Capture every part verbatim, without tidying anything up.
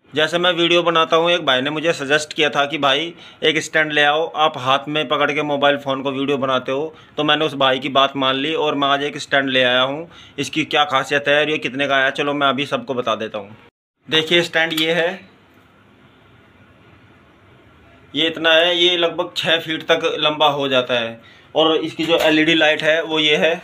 जैसे मैं वीडियो बनाता हूँ, एक भाई ने मुझे सजेस्ट किया था कि भाई एक स्टैंड ले आओ, आप हाथ में पकड़ के मोबाइल फ़ोन को वीडियो बनाते हो। तो मैंने उस भाई की बात मान ली और मैं आज एक स्टैंड ले आया हूँ। इसकी क्या खासियत है और ये कितने का आया, चलो मैं अभी सबको बता देता हूँ। देखिए स्टैंड ये है, ये इतना है, ये लगभग छः फीट तक लंबा हो जाता है। और इसकी जो एल ई डी लाइट है वो ये है।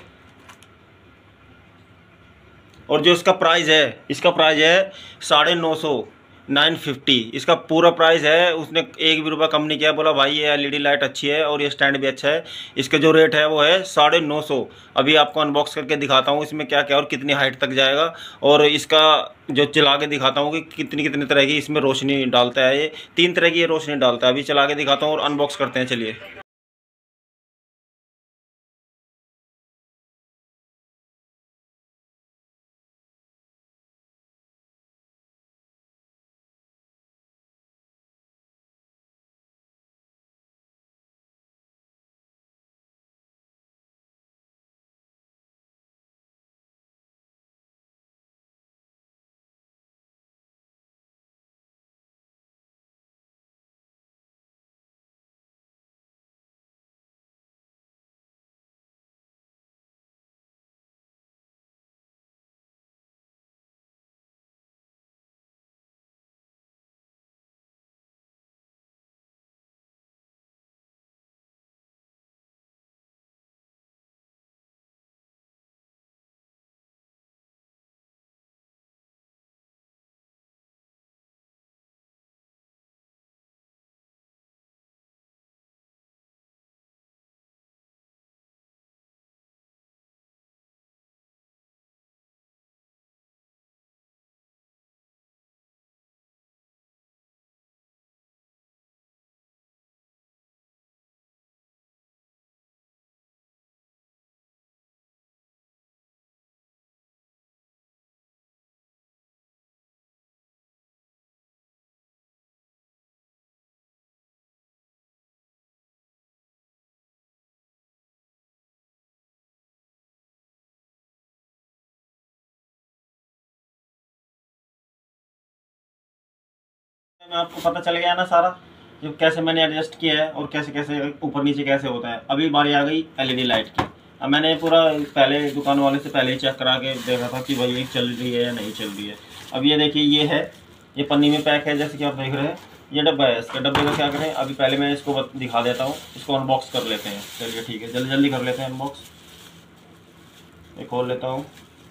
और जो इसका प्राइस है, इसका प्राइस है साढ़े नौ सौ नाइन फिफ्टी। इसका पूरा प्राइस है, उसने एक भी रुपया कम नहीं किया। बोला भाई ये एलईडी लाइट अच्छी है और ये स्टैंड भी अच्छा है। इसका जो रेट है वो है साढ़े नौ सौ। अभी आपको अनबॉक्स करके दिखाता हूँ इसमें क्या क्या और कितनी हाइट तक जाएगा। और इसका जो चला के दिखाता हूँ कि कितनी कितनी तरह की इसमें रोशनी डालता है। ये तीन तरह की ये रोशनी डालता है। अभी चला के दिखाता हूँ और अनबॉक्स करते हैं, चलिए। मैं आपको पता चल गया ना सारा, जो कैसे मैंने एडजस्ट किया है और कैसे कैसे ऊपर नीचे कैसे होता है। अभी बारी आ गई एलईडी लाइट की। अब मैंने पूरा पहले दुकान वाले से पहले ही चेक करा के देखा था कि भाई ये चल रही है या नहीं चल रही है। अब ये देखिए, ये है, ये पन्नी में पैक है जैसे कि आप देख रहे हैं। ये डब्बा है, इसके डब्बे का क्या करें, अभी पहले मैं इसको दिखा देता हूँ। इसको अनबॉक्स कर लेते हैं, चलिए ठीक है, जल्दी जल्दी कर लेते हैं अनबॉक्स। ये खोल लेता हूँ।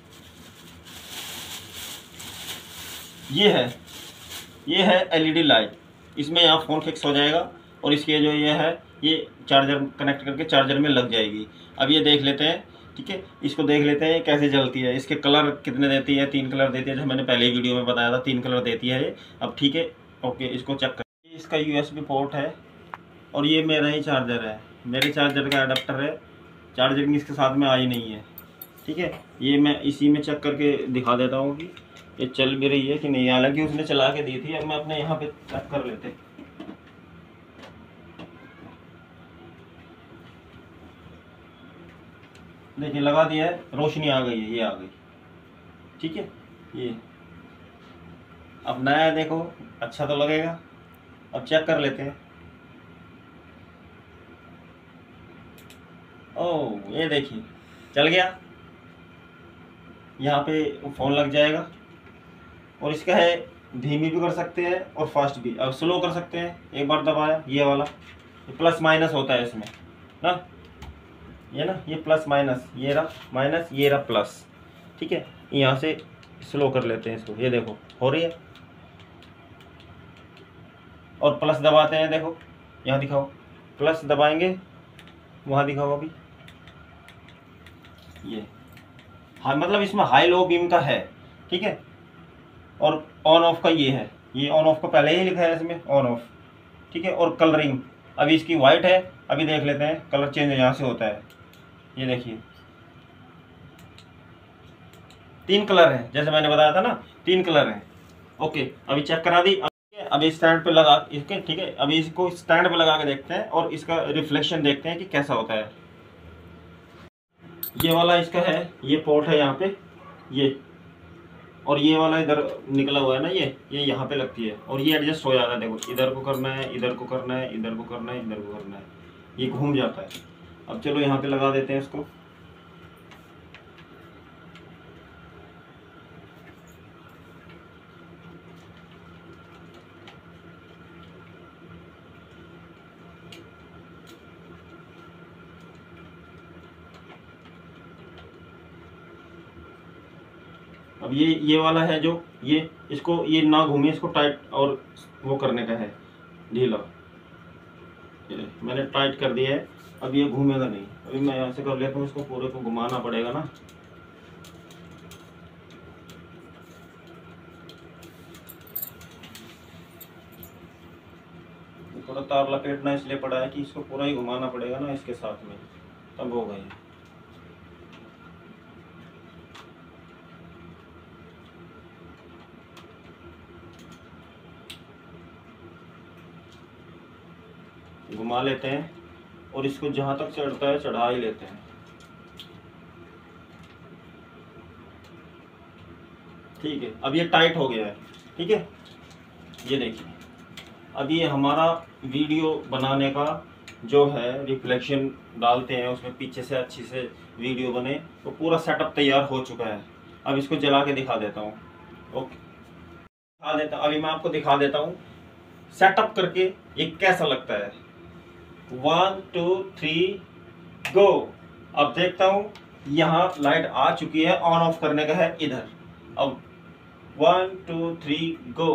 ये है, ये है एलईडी लाइट। इसमें यहाँ फ़ोन फिक्स हो जाएगा और इसके जो ये है, ये चार्जर कनेक्ट करके चार्जर में लग जाएगी। अब ये देख लेते हैं, ठीक है, इसको देख लेते हैं कैसे जलती है। इसके कलर कितने देती है, तीन कलर देती है, जो मैंने पहले ही वीडियो में बताया था, तीन कलर देती है ये। अब ठीक है, ओके, इसको चेक कर। इसका यूएसबी पोर्ट है और ये मेरा ही चार्जर है, मेरे चार्जर का अडेप्टर है। चार्जर इसके साथ में आई नहीं है, ठीक है। ये मैं इसी में चेक करके दिखा देता हूँ कि ये चल भी रही है कि नहीं। हालांकि उसने चला के दी थी, अब मैं अपने यहाँ पे चेक कर लेते। देखिए लगा दिया है, रोशनी आ गई है, ये आ गई, ठीक है। ये अब नया है, देखो अच्छा तो लगेगा। अब चेक कर लेते हैं। ओह ये देखिए चल गया, यहाँ पे फ़ोन लग जाएगा। और इसका है, धीमी भी कर सकते हैं और फास्ट भी। अब स्लो कर सकते हैं, एक बार दबाया ये वाला, ये प्लस माइनस होता है इसमें ना, ये ना, ये प्लस माइनस, ये रहा माइनस, ये रहा प्लस, ठीक है। यहाँ से स्लो कर लेते हैं इसको, ये देखो हो रही है। और प्लस दबाते हैं, देखो यहाँ दिखाओ, प्लस दबाएंगे, वहाँ दिखाओ अभी, ये हाँ, मतलब इसमें हाई लो बीम का है, ठीक है। और ऑन ऑफ का ये है, ये ऑन ऑफ को पहले ही लिखा है इसमें, ऑन ऑफ, ठीक है। और कलरिंग अभी इसकी वाइट है, अभी देख लेते हैं कलर चेंज यहाँ से होता है। ये देखिए तीन कलर है, जैसे मैंने बताया था ना, तीन कलर हैं। ओके, अभी चेक करा दी। अभी स्टैंड पे लगा इसके, ठीक है। अभी इसको स्टैंड पे लगा के देखते हैं और इसका रिफ्लेक्शन देखते हैं कि कैसा होता है। ये वाला इसका है, ये पोर्ट है यहाँ पे, ये और ये वाला इधर निकला हुआ है ना, ये ये यहाँ पे लगती है और ये एडजस्ट हो जाता है। देखो इधर को करना है, इधर को करना है, इधर को करना है, इधर को करना है, ये घूम जाता है। अब चलो यहाँ पे लगा देते हैं इसको। अब ये ये वाला है जो ये इसको ये ना घूमे, इसको टाइट और वो करने का है, ढीला। ये मैंने टाइट कर दिया है, अब ये घूमेगा नहीं। अभी मैं यहाँ से कर लेता हूँ, इसको पूरे को घुमाना पड़ेगा ना। थोड़ा तार लपेटना इसलिए पड़ा है कि इसको पूरा ही घुमाना पड़ेगा ना इसके साथ में, तब होगा ये। घुमा लेते हैं और इसको जहाँ तक चढ़ता है चढ़ा ही लेते हैं। ठीक है, अब ये टाइट हो गया है। ठीक है, ये देखिए अब ये हमारा वीडियो बनाने का जो है रिफ्लेक्शन डालते हैं उसमें पीछे से अच्छी से वीडियो बने, तो पूरा सेटअप तैयार हो चुका है। अब इसको जला के दिखा देता हूँ। ओके, दिखा देता अभी मैं आपको दिखा देता हूँ सेटअप करके ये कैसा लगता है। One two three go. अब देखता हूँ यहाँ लाइट आ चुकी है, ऑन ऑफ करने का है इधर। अब वन टू थ्री गो,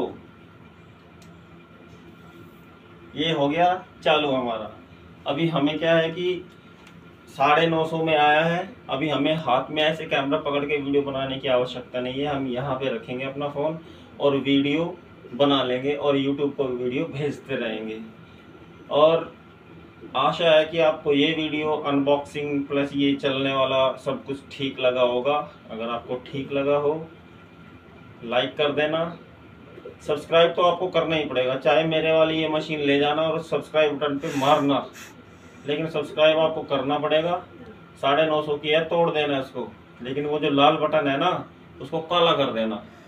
ये हो गया चालू हमारा। अभी हमें क्या है कि साढ़े नौ सौ में आया है। अभी हमें हाथ में ऐसे कैमरा पकड़ के वीडियो बनाने की आवश्यकता नहीं है। हम यहाँ पे रखेंगे अपना फ़ोन और वीडियो बना लेंगे और यूट्यूब पर वीडियो भेजते रहेंगे। और आशा है कि आपको ये वीडियो अनबॉक्सिंग प्लस ये चलने वाला सब कुछ ठीक लगा होगा। अगर आपको ठीक लगा हो लाइक कर देना, सब्सक्राइब तो आपको करना ही पड़ेगा, चाहे मेरे वाली ये मशीन ले जाना और सब्सक्राइब बटन पे मारना, लेकिन सब्सक्राइब आपको करना पड़ेगा। साढ़े नौ सौ की है, तोड़ देना इसको, लेकिन वो जो लाल बटन है ना उसको काला कर देना।